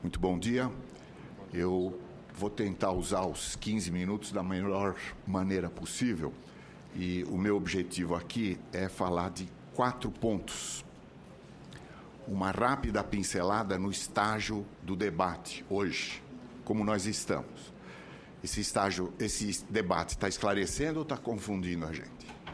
Muito bom dia. Eu vou tentar usar os 15 minutos da melhor maneira possível. E o meu objetivo aqui é falar de 4 pontos. Uma rápida pincelada no estágio do debate hoje, como nós estamos. Esse debate está esclarecendo ou está confundindo a gente?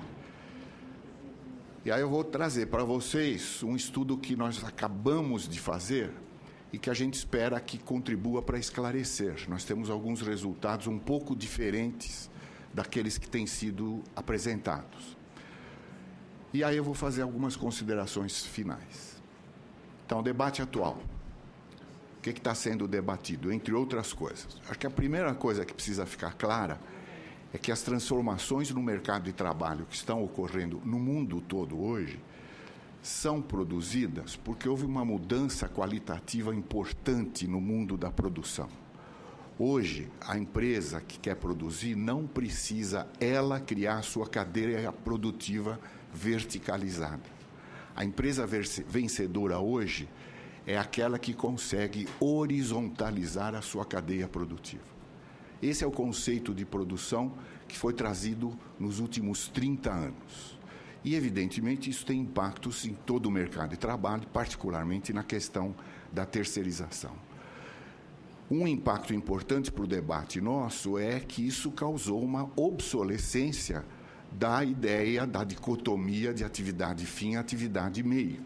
E aí eu vou trazer para vocês um estudo que nós acabamos de fazer e que a gente espera que contribua para esclarecer. Nós temos alguns resultados um pouco diferentes daqueles que têm sido apresentados. E aí eu vou fazer algumas considerações finais. Então, o debate atual. O que está sendo debatido? Entre outras coisas. Acho que a primeira coisa que precisa ficar clara é que as transformações no mercado de trabalho que estão ocorrendo no mundo todo hoje são produzidas porque houve uma mudança qualitativa importante no mundo da produção. Hoje, a empresa que quer produzir não precisa, ela, criar sua cadeia produtiva verticalizada. A empresa vencedora hoje é aquela que consegue horizontalizar a sua cadeia produtiva. Esse é o conceito de produção que foi trazido nos últimos 30 anos. E, evidentemente, isso tem impactos em todo o mercado de trabalho, particularmente na questão da terceirização. Um impacto importante para o debate nosso é que isso causou uma obsolescência da ideia da dicotomia de atividade fim e atividade meio.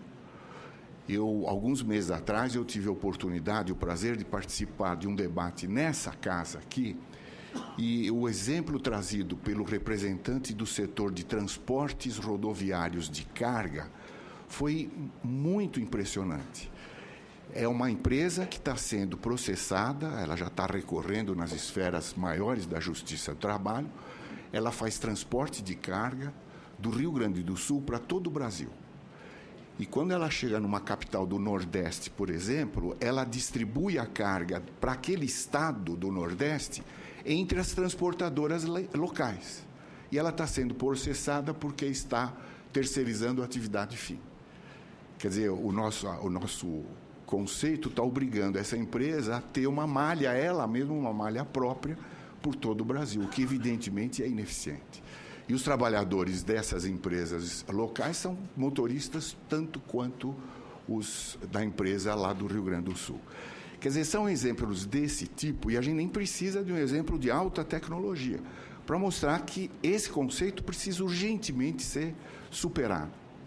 Alguns meses atrás, eu tive a oportunidade, o prazer de participar de um debate nessa casa aqui, e o exemplo trazido pelo representante do setor de transportes rodoviários de carga foi muito impressionante. É uma empresa que está sendo processada, ela já está recorrendo nas esferas maiores da Justiça do Trabalho, ela faz transporte de carga do Rio Grande do Sul para todo o Brasil. E quando ela chega numa capital do Nordeste, por exemplo, ela distribui a carga para aquele estado do Nordeste entre as transportadoras locais. E ela está sendo processada porque está terceirizando a atividade fim. Quer dizer, o nosso conceito está obrigando essa empresa a ter uma malha, ela mesma uma malha própria, por todo o Brasil, o que evidentemente é ineficiente. E os trabalhadores dessas empresas locais são motoristas tanto quanto os da empresa lá do Rio Grande do Sul. Quer dizer, são exemplos desse tipo, e a gente nem precisa de um exemplo de alta tecnologia, para mostrar que esse conceito precisa urgentemente ser superado.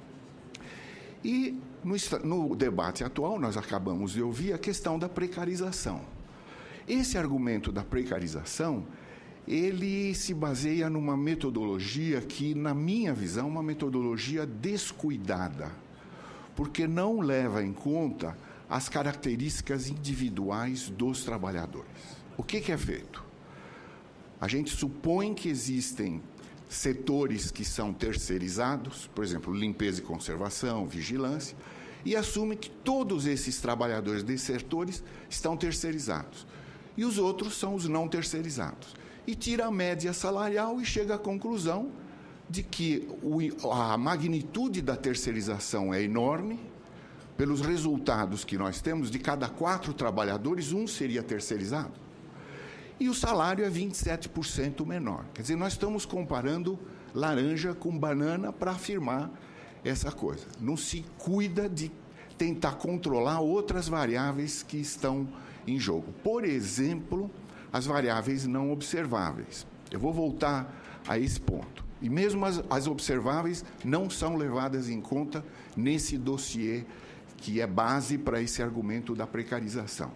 E no debate atual, nós acabamos de ouvir a questão da precarização. Esse argumento da precarização, ele se baseia numa metodologia que, na minha visão, é uma metodologia descuidada, porque não leva em conta as características individuais dos trabalhadores. O que é feito? A gente supõe que existem setores que são terceirizados, por exemplo, limpeza e conservação, vigilância, e assume que todos esses trabalhadores desses setores estão terceirizados. E os outros são os não terceirizados. E tira a média salarial e chega à conclusão de que a magnitude da terceirização é enorme. Pelos resultados que nós temos, de cada 4 trabalhadores, um seria terceirizado. E o salário é 27% menor. Quer dizer, nós estamos comparando laranja com banana para afirmar essa coisa. Não se cuida de tentar controlar outras variáveis que estão em jogo. Por exemplo, as variáveis não observáveis. Eu vou voltar a esse ponto. E mesmo as observáveis não são levadas em conta nesse dossiê que é base para esse argumento da precarização.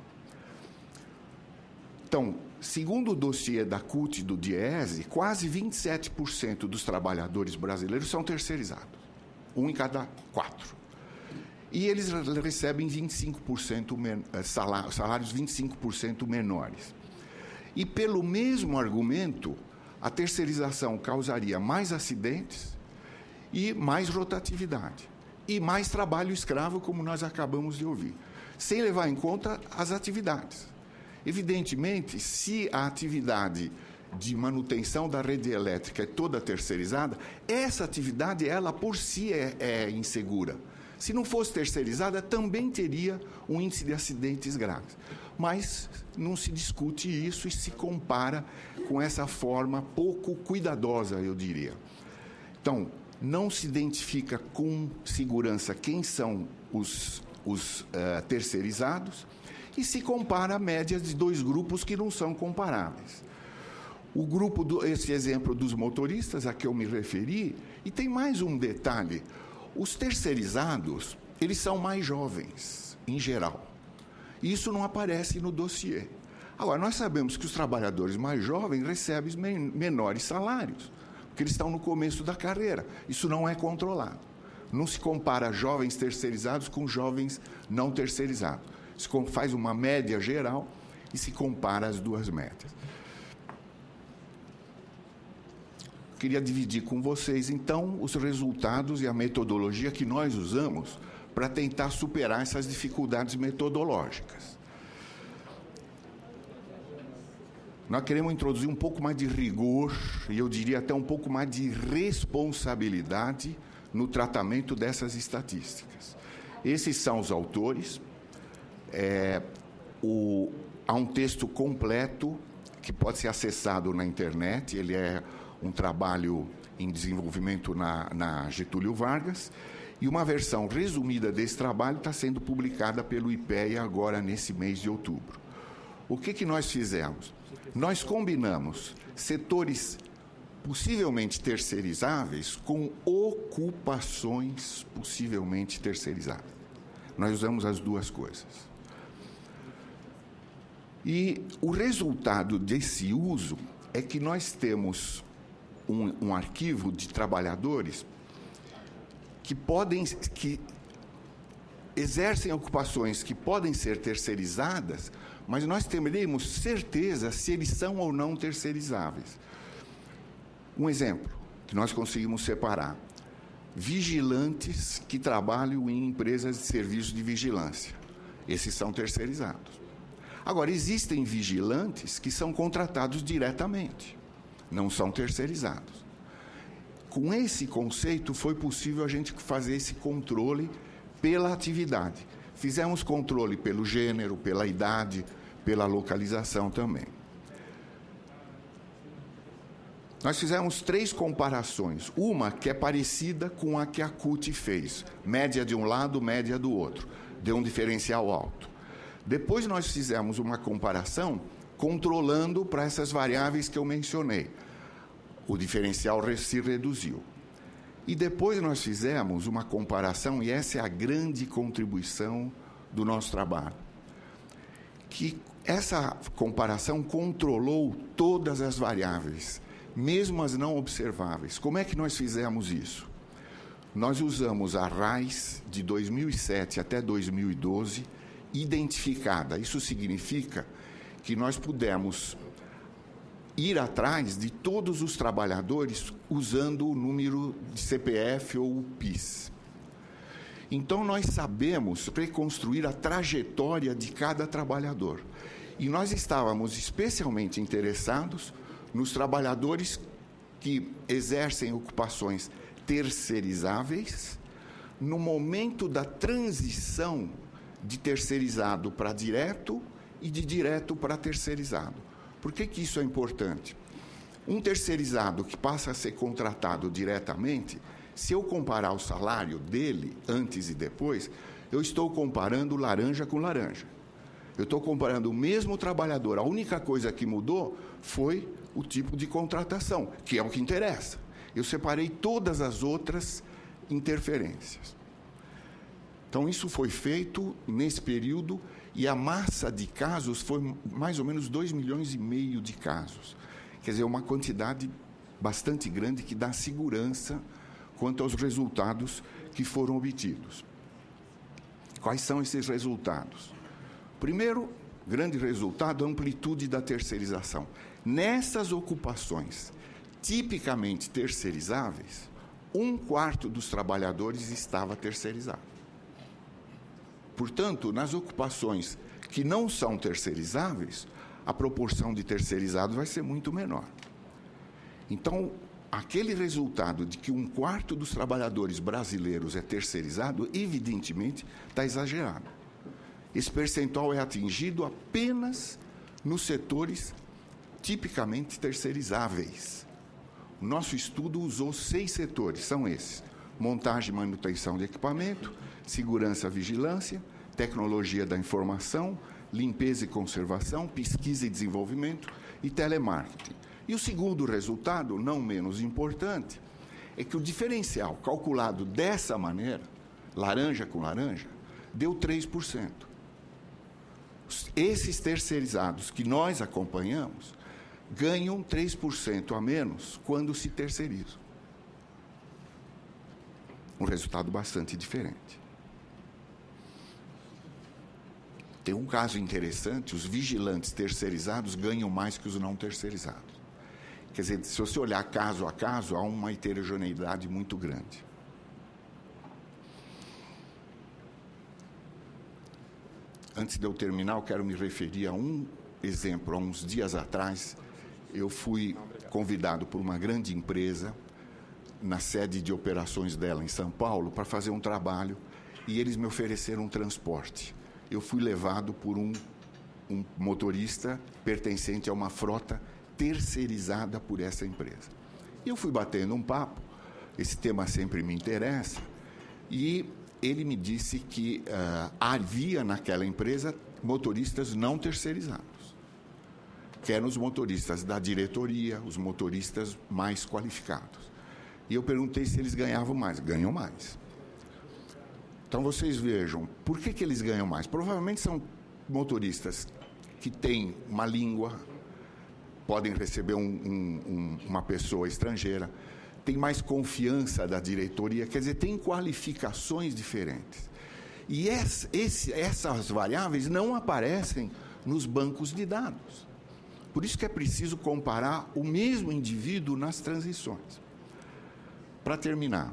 Então, segundo o dossiê da CUT e do DIEESE, quase 27% dos trabalhadores brasileiros são terceirizados. 1 em cada 4. E eles recebem 25% salários 25% menores. E, pelo mesmo argumento, a terceirização causaria mais acidentes e mais rotatividade. E mais trabalho escravo, como nós acabamos de ouvir, sem levar em conta as atividades. Evidentemente, se a atividade de manutenção da rede elétrica é toda terceirizada, essa atividade, ela por si é insegura. Se não fosse terceirizada, também teria um índice de acidentes graves. Mas não se discute isso e se compara com essa forma pouco cuidadosa, eu diria. Então, não se identifica com segurança quem são os terceirizados e se compara a médias de dois grupos que não são comparáveis. O grupo, esse exemplo dos motoristas a que eu me referi, e tem mais um detalhe: os terceirizados, eles são mais jovens, em geral. Isso não aparece no dossiê. Agora, nós sabemos que os trabalhadores mais jovens recebem menores salários, porque eles estão no começo da carreira. Isso não é controlado. Não se compara jovens terceirizados com jovens não terceirizados. Se faz uma média geral e se compara as duas médias. Queria dividir com vocês, então, os resultados e a metodologia que nós usamos para tentar superar essas dificuldades metodológicas. Nós queremos introduzir um pouco mais de rigor, e eu diria até um pouco mais de responsabilidade no tratamento dessas estatísticas. Esses são os autores. Há um texto completo que pode ser acessado na internet. Ele é um trabalho em desenvolvimento na Getúlio Vargas, e uma versão resumida desse trabalho está sendo publicada pelo IPEA agora nesse mês de outubro. O que nós fizemos? Nós combinamos setores possivelmente terceirizáveis com ocupações possivelmente terceirizáveis. Nós usamos as duas coisas. E o resultado desse uso é que nós temos um arquivo de trabalhadores que exercem ocupações que podem ser terceirizadas, mas nós teremos certeza se eles são ou não terceirizáveis. Um exemplo que nós conseguimos separar: vigilantes que trabalham em empresas de serviços de vigilância. Esses são terceirizados. Agora, existem vigilantes que são contratados diretamente, não são terceirizados. Com esse conceito, foi possível a gente fazer esse controle pela atividade. Fizemos controle pelo gênero, pela idade, pela localização também. Nós fizemos 3 comparações. Uma que é parecida com a que a CUT fez. Média de um lado, média do outro. Deu um diferencial alto. Depois nós fizemos uma comparação controlando para essas variáveis que eu mencionei. O diferencial se reduziu. E depois nós fizemos uma comparação, e essa é a grande contribuição do nosso trabalho, que essa comparação controlou todas as variáveis, mesmo as não observáveis. Como é que nós fizemos isso? Nós usamos a RAIS de 2007 até 2012, identificada. Isso significa que nós pudemos ir atrás de todos os trabalhadores usando o número de CPF ou o PIS. Então, nós sabemos reconstruir a trajetória de cada trabalhador. E nós estávamos especialmente interessados nos trabalhadores que exercem ocupações terceirizáveis no momento da transição de terceirizado para direto e de direto para terceirizado. Por que isso é importante? Um terceirizado que passa a ser contratado diretamente, se eu comparar o salário dele antes e depois, eu estou comparando laranja com laranja. Eu estou comparando o mesmo trabalhador. A única coisa que mudou foi o tipo de contratação, que é o que interessa. Eu separei todas as outras interferências. Então, isso foi feito nesse período, e a massa de casos foi mais ou menos 2,5 milhões de casos. Quer dizer, uma quantidade bastante grande que dá segurança quanto aos resultados que foram obtidos. Quais são esses resultados? Primeiro, grande resultado, a amplitude da terceirização. Nessas ocupações tipicamente terceirizáveis, 1/4 dos trabalhadores estava terceirizado. Portanto, nas ocupações que não são terceirizáveis, a proporção de terceirizados vai ser muito menor. Então, aquele resultado de que 1/4 dos trabalhadores brasileiros é terceirizado, evidentemente, está exagerado. Esse percentual é atingido apenas nos setores tipicamente terceirizáveis. O nosso estudo usou 6 setores, são esses: montagem e manutenção de equipamento, segurança e vigilância, tecnologia da informação, limpeza e conservação, pesquisa e desenvolvimento e telemarketing. E o segundo resultado, não menos importante, é que o diferencial calculado dessa maneira, laranja com laranja, deu 3%. Esses terceirizados que nós acompanhamos ganham 3% a menos quando se terceirizam. Um resultado bastante diferente. Tem um caso interessante: os vigilantes terceirizados ganham mais que os não terceirizados. Quer dizer, se você olhar caso a caso, há uma heterogeneidade muito grande. Antes de eu terminar, eu quero me referir a um exemplo. Há uns dias atrás, eu fui convidado por uma grande empresa, na sede de operações dela em São Paulo, para fazer um trabalho, e eles me ofereceram um transporte. Eu fui levado por um motorista pertencente a uma frota terceirizada por essa empresa. E eu fui batendo um papo, esse tema sempre me interessa, e ele me disse que havia naquela empresa motoristas não terceirizados, que eram os motoristas da diretoria, os motoristas mais qualificados. E eu perguntei se eles ganhavam mais. Ganham mais. Então, vocês vejam, por que eles ganham mais? Provavelmente são motoristas que têm uma língua, podem receber uma pessoa estrangeira, tem mais confiança da diretoria, quer dizer, tem qualificações diferentes. E essas variáveis não aparecem nos bancos de dados. Por isso que é preciso comparar o mesmo indivíduo nas transições. Para terminar,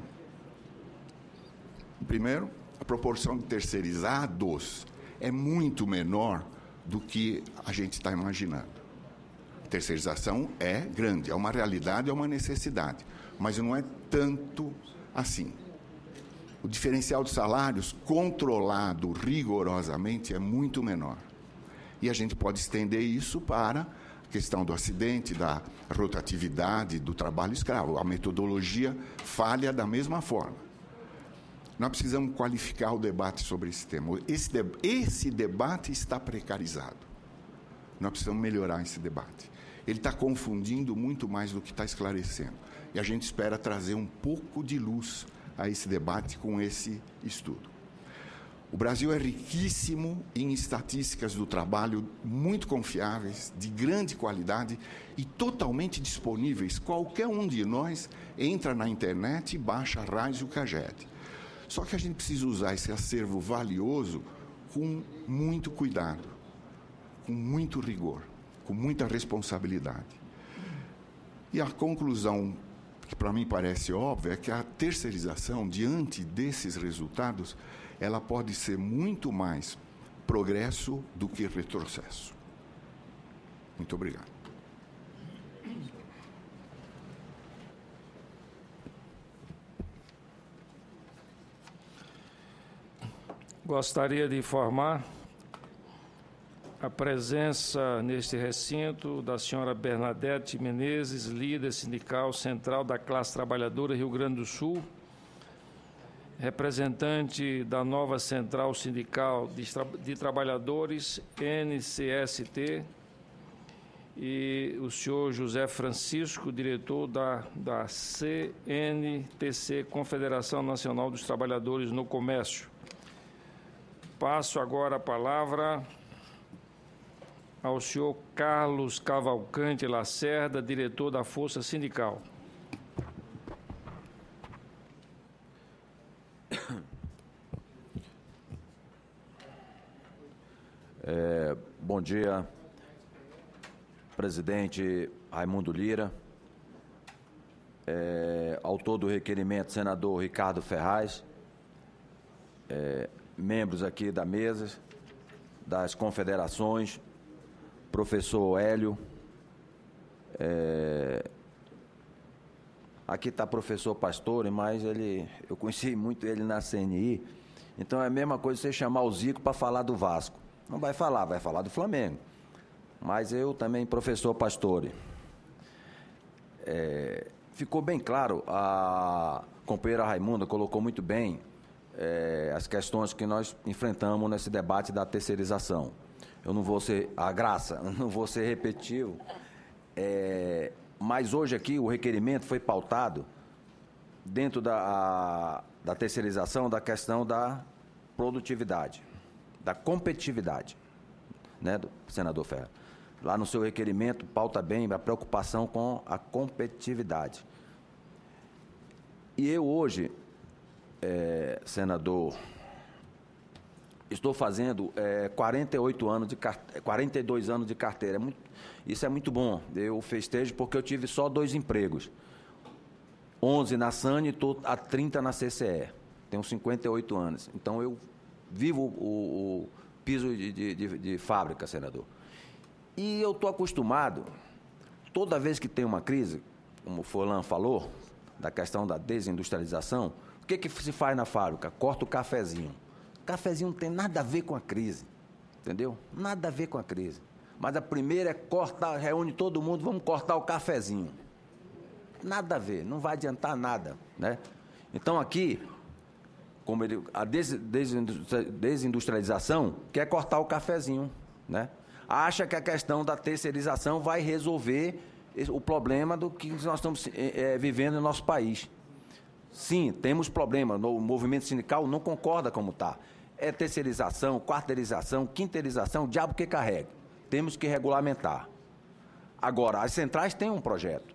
primeiro, a proporção de terceirizados é muito menor do que a gente está imaginando. A terceirização é grande, é uma realidade, é uma necessidade, mas não é tanto assim. O diferencial de salários controlado rigorosamente é muito menor. E a gente pode estender isso para a questão do acidente, da rotatividade, do trabalho escravo. A metodologia falha da mesma forma. Nós precisamos qualificar o debate sobre esse tema. Esse debate está precarizado. Nós precisamos melhorar esse debate. Ele está confundindo muito mais do que está esclarecendo. E a gente espera trazer um pouco de luz a esse debate com esse estudo. O Brasil é riquíssimo em estatísticas do trabalho, muito confiáveis, de grande qualidade e totalmente disponíveis. Qualquer um de nós entra na internet e baixa a RAIS e o CAGED. Só que a gente precisa usar esse acervo valioso com muito cuidado, com muito rigor, com muita responsabilidade. E a conclusão, que para mim parece óbvia, é que a terceirização, diante desses resultados, ela pode ser muito mais progresso do que retrocesso. Muito obrigado. Gostaria de informar a presença neste recinto da senhora Bernadette Menezes, líder sindical central da classe trabalhadora Rio Grande do Sul, representante da nova Central Sindical de Trabalhadores, NCST, e o senhor José Francisco, diretor da CNTC, Confederação Nacional dos Trabalhadores no Comércio. Passo agora a palavra ao senhor Carlos Cavalcante Lacerda, diretor da Força Sindical. Bom dia, presidente Raimundo Lira, autor do requerimento, senador Ricardo Ferraz, membros aqui da mesa, das confederações, professor Hélio, Aqui está o professor Pastore, mas eu conheci muito ele na CNI. Então é a mesma coisa você chamar o Zico para falar do Vasco. Não vai falar do Flamengo. Mas eu também, professor Pastore. Ficou bem claro, a companheira Raimunda colocou muito bem as questões que nós enfrentamos nesse debate da terceirização. Eu não vou ser não vou ser repetitivo, mas hoje aqui o requerimento foi pautado dentro da terceirização da questão da produtividade, da competitividade, né, do senador Ferreira. Lá no seu requerimento pauta bem a preocupação com a competitividade. E eu hoje, senador, estou fazendo 42 anos de carteira. Isso é muito bom. Eu festejo porque eu tive só 2 empregos. 11 na SANI e estou há 30 na CCE. Tenho 58 anos. Então, eu vivo o piso de fábrica, senador. E eu estou acostumado, toda vez que tem uma crise, como o Furlan falou, da questão da desindustrialização, o que se faz na fábrica? Corta o cafezinho. O cafezinho não tem nada a ver com a crise, entendeu? Nada a ver com a crise. Mas a primeira é cortar, reúne todo mundo, vamos cortar o cafezinho. Nada a ver, não vai adiantar nada, né? Então, aqui, como a desindustrialização quer cortar o cafezinho, né? Acha que a questão da terceirização vai resolver o problema do que nós estamos vivendo no nosso país. Sim, temos problema. O movimento sindical não concorda como está. É terceirização, quarteirização, quinteirização, o diabo que carrega. Temos que regulamentar. Agora, as centrais têm um projeto.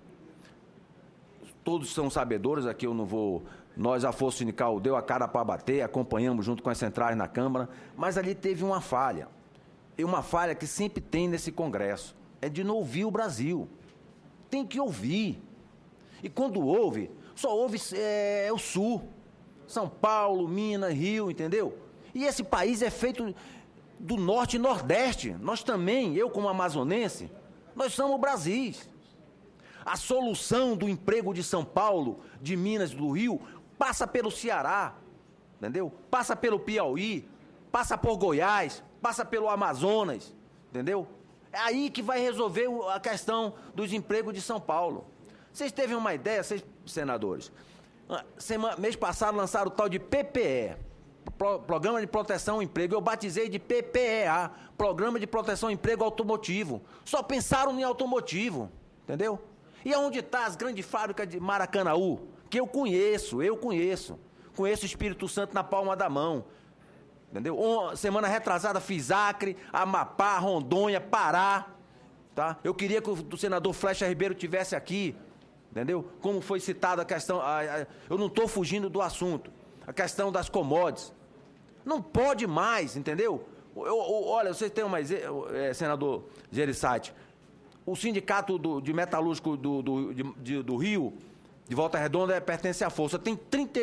Todos são sabedores, aqui eu não vou... Nós, a Força Sindical, deu a cara para bater, acompanhamos junto com as centrais na Câmara, mas ali teve uma falha. E uma falha que sempre tem nesse Congresso, é de não ouvir o Brasil. Tem que ouvir. E quando ouve, só ouve o Sul. São Paulo, Minas, Rio, entendeu? E esse país é feito do Norte e Nordeste. Nós também, eu como amazonense, nós somos o Brasil. A solução do emprego de São Paulo, de Minas, do Rio, passa pelo Ceará, entendeu? Passa pelo Piauí, passa por Goiás, passa pelo Amazonas, entendeu? É aí que vai resolver a questão dos empregos de São Paulo. Vocês teve uma ideia, senadores? Mês passado lançaram o tal de PPE, Programa de Proteção ao Emprego. Eu batizei de PPEA, Programa de Proteção ao Emprego Automotivo. Só pensaram em automotivo, entendeu? E aonde está as grandes fábricas de Maracanaú? Que eu conheço. Conheço o Espírito Santo na palma da mão. Entendeu? Semana retrasada fiz Acre, Amapá, Rondônia, Pará. Tá? Eu queria que o senador Flecha Ribeiro tivesse aqui. Entendeu? Como foi citada a questão... eu não estou fugindo do assunto. A questão das commodities. Não pode mais, entendeu? Olha, vocês têm uma... senador Gereissati, o sindicato de metalúrgico do Rio, de Volta Redonda, pertence à Força. Tem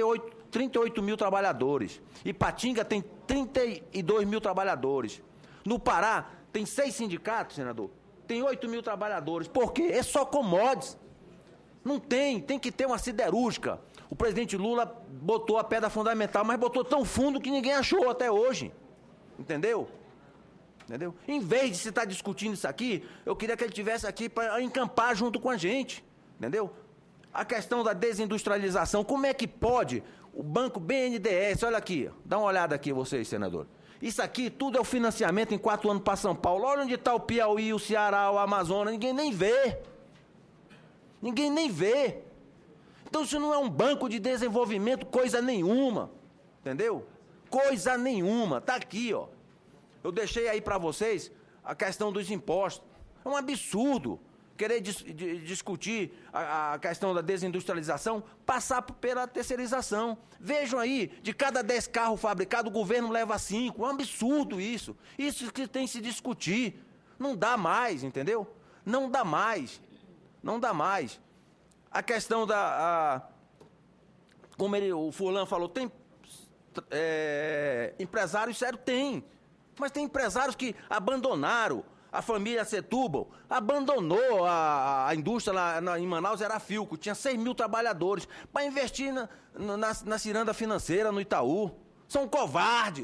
38 mil trabalhadores. Ipatinga tem 32 mil trabalhadores. No Pará, tem 6 sindicatos, senador. Tem 8 mil trabalhadores. Por quê? É só commodities. Não tem que ter uma siderúrgica. O presidente Lula botou a pedra fundamental, mas botou tão fundo que ninguém achou até hoje. Entendeu? Em vez de se estar discutindo isso aqui, eu queria que ele estivesse aqui para encampar junto com a gente. Entendeu? A questão da desindustrialização, como é que pode o Banco BNDES, olha aqui, dá uma olhada aqui vocês, senador. Isso aqui tudo é o financiamento em 4 anos para São Paulo. Olha onde está o Piauí, o Ceará, o Amazonas, ninguém nem vê. Então isso não é um banco de desenvolvimento, coisa nenhuma, entendeu? Coisa nenhuma, tá aqui, ó. Eu deixei aí para vocês a questão dos impostos. É um absurdo querer discutir a questão da desindustrialização, passar pela terceirização. Vejam aí, de cada 10 carros fabricados, o governo leva 5. É um absurdo isso. Isso que tem que se discutir. Não dá mais, entendeu? Não dá mais. A questão como o Furlan falou, tem empresários sérios? Tem. Mas tem empresários que abandonaram A família Setúbal abandonou a indústria lá em Manaus, era a Filco, tinha 6 mil trabalhadores, para investir na ciranda financeira, no Itaú. São covarde.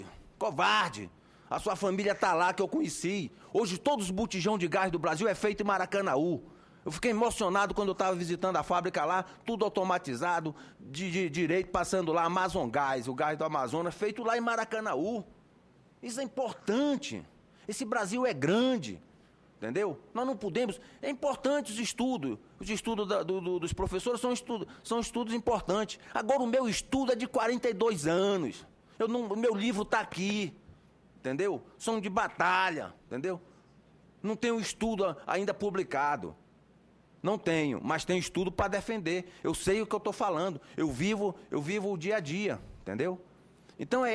A sua família está lá, que eu conheci. Hoje todos os botijão de gás do Brasil é feito em Maracanaú. Eu fiquei emocionado quando eu estava visitando a fábrica lá, tudo automatizado, de direito, passando lá, Amazon Gás, o gás do Amazonas, feito lá em Maracanaú. Isso é importante. Esse Brasil é grande, entendeu? Nós não podemos... É importante os estudos. Os estudos dos professores são estudos importantes. Agora, o meu estudo é de 42 anos. O meu livro está aqui, entendeu? São de batalha, entendeu? Não tenho estudo ainda publicado. Não tenho, mas tenho estudo para defender. Eu sei o que eu estou falando. Eu vivo o dia a dia, entendeu? Então,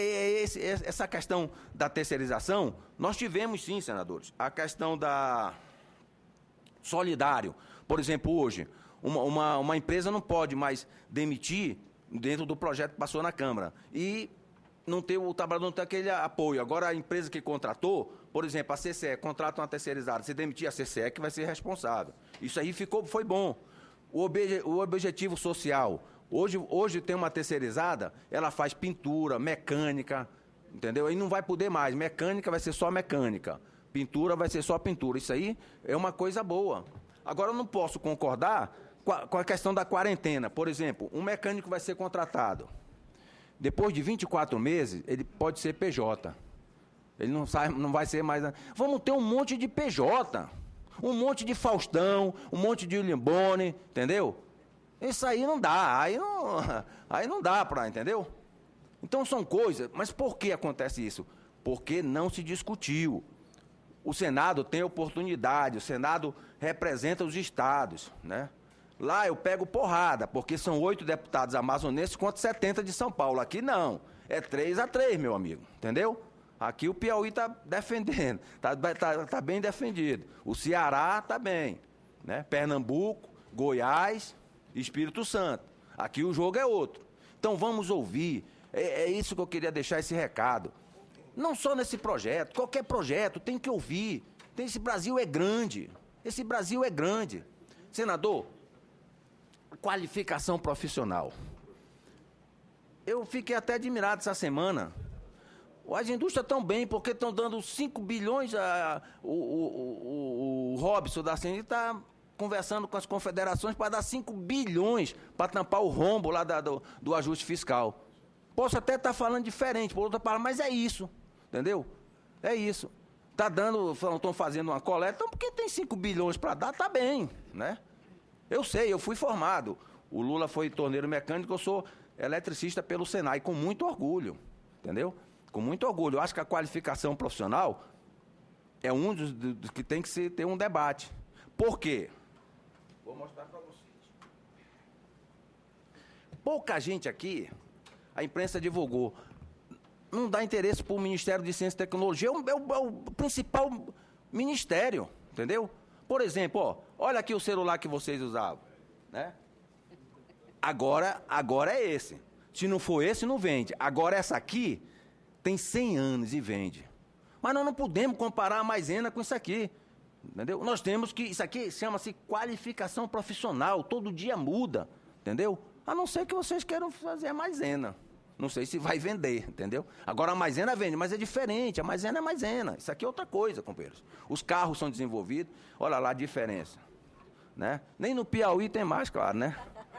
essa questão da terceirização, nós tivemos sim, senadores, a questão da solidário. Por exemplo, hoje, uma empresa não pode mais demitir dentro do projeto que passou na Câmara e o trabalhador não tem aquele apoio. Agora, a empresa que contratou, por exemplo, a CCE, contrata uma terceirizada, se demitir a CCE que vai ser responsável. Isso aí foi bom. O objetivo social... Hoje tem uma terceirizada, ela faz pintura, mecânica, entendeu? Aí não vai poder mais, mecânica vai ser só mecânica, pintura vai ser só pintura. Isso aí é uma coisa boa. Agora, eu não posso concordar com a questão da quarentena. Por exemplo, um mecânico vai ser contratado. Depois de 24 meses, ele pode ser PJ. Ele não vai ser mais... Vamos ter um monte de PJ, um monte de Faustão, um monte de William Bonner, entendeu? Isso aí não dá, aí não dá para, entendeu? Então são coisas, mas por que acontece isso? Porque não se discutiu. O Senado tem oportunidade, o Senado representa os estados, né? Lá eu pego porrada, porque são 8 deputados amazonenses contra 70 de São Paulo. Aqui não, é 3-3, meu amigo, entendeu? Aqui o Piauí está defendendo, tá bem defendido. O Ceará está bem, né? Pernambuco, Goiás... Espírito Santo. Aqui o jogo é outro. Então vamos ouvir. É isso que eu queria deixar esse recado. Não só nesse projeto, qualquer projeto tem que ouvir. Esse Brasil é grande. Esse Brasil é grande. Senador, qualificação profissional. Eu fiquei até admirado essa semana. As indústrias estão bem, porque estão dando 5 bilhões. O Robson da CNI está conversando com as confederações para dar 5 bilhões para tampar o rombo lá do ajuste fiscal. Posso até estar falando diferente, por outra palavra, mas é isso, entendeu? É isso. Estão fazendo uma coleta, então porque tem 5 bilhões para dar, tá bem, né? Eu sei, eu fui formado. O Lula foi torneiro mecânico, eu sou eletricista pelo Senai, com muito orgulho, entendeu? Com muito orgulho. Eu acho que a qualificação profissional é um dos que tem que ter um debate. Por quê? Vou mostrar para vocês. Pouca gente aqui, a imprensa divulgou, não dá interesse para o Ministério de Ciência e Tecnologia, é o principal ministério, entendeu? Por exemplo, olha aqui o celular que vocês usavam, né? Agora é esse. Se não for esse, não vende. Agora essa aqui tem 100 anos e vende. Mas nós não podemos comparar a maisena com isso aqui. Entendeu? Nós temos que... Isso aqui chama-se qualificação profissional. Todo dia muda. Entendeu? A não ser que vocês queiram fazer a maisena. Não sei se vai vender, entendeu? Agora a maisena vende, mas é diferente. A maisena é maisena. Isso aqui é outra coisa, companheiros. Os carros são desenvolvidos. Olha lá a diferença. Né? Nem no Piauí tem mais, claro, né?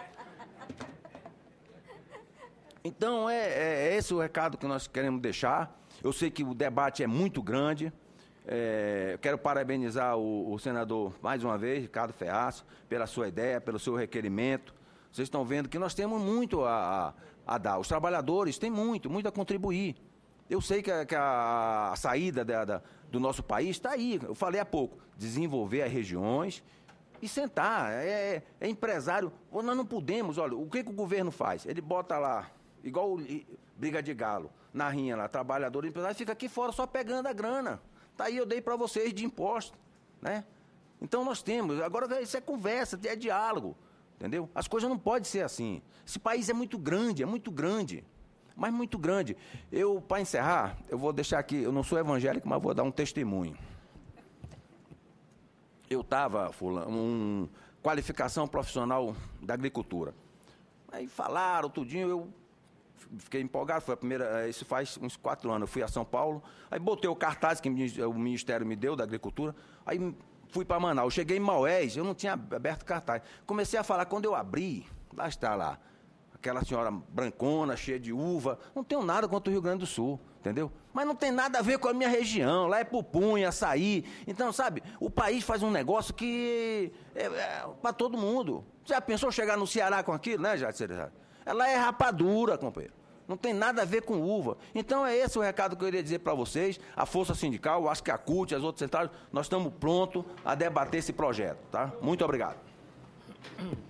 Então, é esse o recado que nós queremos deixar. Eu sei que o debate é muito grande. Eu quero parabenizar o senador, mais uma vez, Ricardo Ferraz, pela sua ideia, pelo seu requerimento. Vocês estão vendo que nós temos muito a dar. Os trabalhadores têm muito a contribuir. Eu sei que a saída do nosso país está aí. Eu falei há pouco, desenvolver as regiões e sentar. É empresário. Nós não podemos, olha, o que o governo faz? Ele bota lá, igual briga de galo, na rinha lá, trabalhador e empresário, fica aqui fora só pegando a grana. Tá aí, eu dei para vocês de imposto, né? Então nós temos, agora isso é conversa, é diálogo, entendeu? As coisas não podem ser assim. Esse país é muito grande, mas muito grande. Para encerrar, eu vou deixar aqui, eu não sou evangélico, mas vou dar um testemunho. eu estava, qualificação profissional da agricultura. Aí falaram tudinho, eu fiquei empolgado, foi a primeira, isso faz uns 4 anos, eu fui a São Paulo, aí botei o cartaz que o Ministério me deu da Agricultura, aí fui para Manaus, cheguei em Maués, eu não tinha aberto cartaz. Comecei a falar, quando eu abri, lá está lá, aquela senhora brancona, cheia de uva, não tenho nada contra o Rio Grande do Sul, entendeu? Mas não tem nada a ver com a minha região, lá é pupunha, açaí. Então, sabe, o país faz um negócio que é para todo mundo. Você já pensou chegar no Ceará com aquilo, né, Jair? Ela é rapadura, companheiro. Não tem nada a ver com uva. Então, é esse o recado que eu queria dizer para vocês. A Força Sindical, acho que a CUT, as outras centrais, nós estamos prontos a debater esse projeto, tá? Muito obrigado.